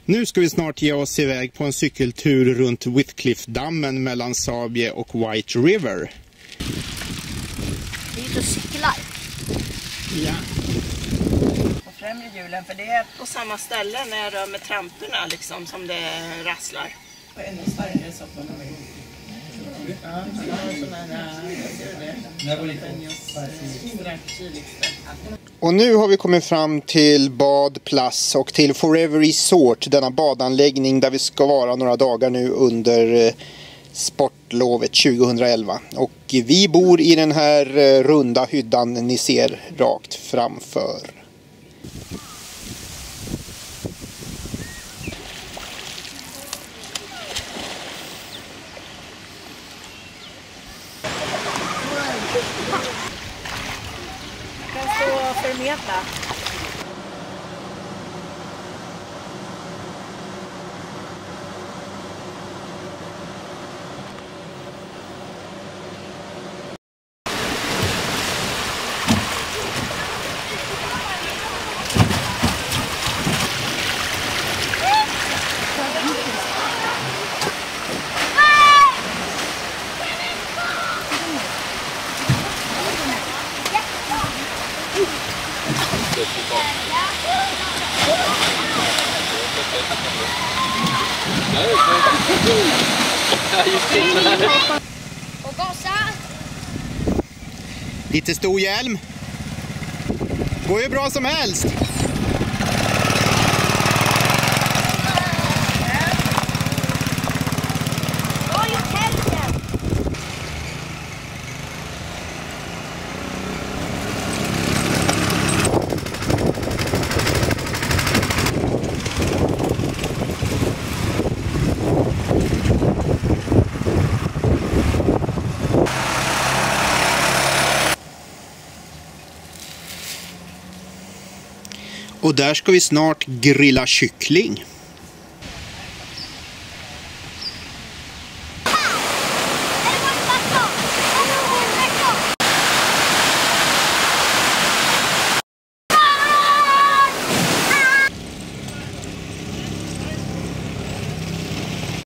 Nu ska vi snart ge oss iväg på en cykeltur runt Whitcliffe-dammen mellan Sabie och White River. Vi är ute och cyklar. Ja. På främre hjulen, för det är på samma ställe när jag rör med tramporna liksom, som det rasslar. Och ännu starkare sopporna med ihop. Ja, Och nu har vi kommit fram till badplats och till Forever Resort, denna badanläggning där vi ska vara några dagar nu under sportlovet 2011. Och vi bor i den här runda hyddan ni ser rakt framför. Jag kan stå och förmedla. Och gasa! Lite stor hjälm. Går ju bra som helst. Oj, helvete! Och där ska vi snart grilla kyckling.